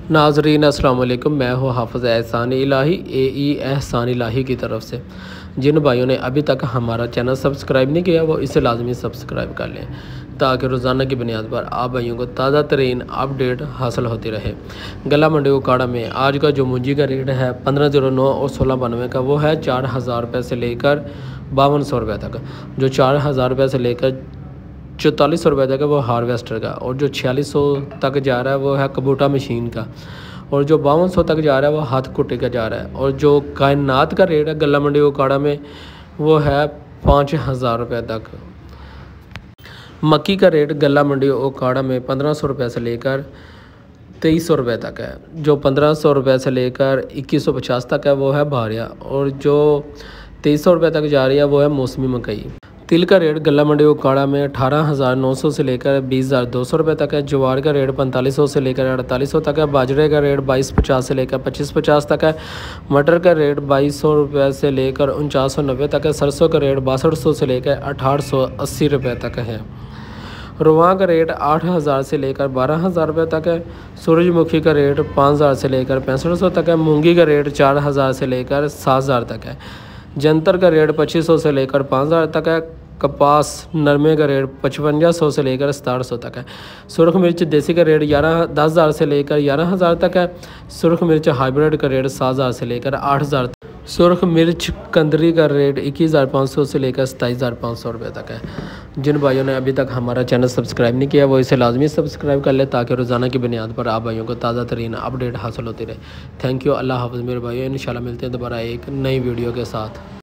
नाज़रीन अस्सलाम वालेकुम, मैं हूँ हाफ़िज़ एहसान इलाही एहसान इलाही की तरफ से। जिन भाइयों ने अभी तक हमारा चैनल सब्सक्राइब नहीं किया वो इसे लाजमी सब्सक्राइब कर लें ताकि रोज़ाना की बुनियाद पर आप भाइयों को ताज़ा तरीन अपडेट हासिल होती रहे। गला मंडी उकाड़ा में आज का जो मुंजी का रेट है 1509 और 1692 का, वो है 4000 रुपये से लेकर 5200 रुपये तक। जो 4000 रुपये से लेकर 4400 रुपये तक है वो हार्वेस्टर का, और जो 4600 तक जा रहा है वो है कबूटा मशीन का, और जो 5200 तक जा रहा है वो हाथ कुट्टे का जा रहा है। और जो कायनात का रेट है गला मंडी उकाड़ा में वो है 5000 रुपये तक। मक्की का रेट गला मंडी उकाड़ा में 1500 रुपये से लेकर 2300 रुपये तक है। जो 1500 रुपये से लेकर 2150 तक है वो है भारिया, और जो 2300 रुपये तक जा रही है वो है मौसमी मकई। तिल का रेट गला मंडी उकाड़ा में 18,900 से लेकर 20,200 रुपये तक है। ज्वार का रेट 4500 से लेकर 4800 तक है। बाजरे का रेट 2250 से लेकर 2550 तक है। मटर का रेट 2200 रुपये से लेकर 4990 तक है। सरसों का रेट 6200 से लेकर 1880 रुपये तक है। रुआ का रेट 8000 से लेकर 12000 रुपये तक है। सूरजमुखी का रेट 5000 से लेकर 6500 तक है। मूंगी का रेट 4000 से लेकर 7000 तक है। जंतर का रेट 2500 से लेकर 5000 तक है। कपास नरमे का रेट 5500 से लेकर 6700 तक है। सुरख मिर्च देसी का रेट 10,000 से लेकर 11,000 तक है। सुरख मिर्च हाइब्रिड का रेट 7000 से लेकर 8000 तक। सुरख मिर्च कंदरी का रेट 21,500 से लेकर 27,500 रुपये तक है। जिन भाइयों ने अभी तक हमारा चैनल सब्सक्राइब नहीं किया वो इसे लाजमी सब्सक्राइब कर ले ताकि रोज़ाना की बुनियाद पर आप भाइयों को ताज़ा तरीन अपडेट हासिल होती रहे। Thank you. अल्लाह हाफ़िज़ मेरे भाइयों, इंशाल्लाह मिलते हैं दोबारा एक नई वीडियो के साथ।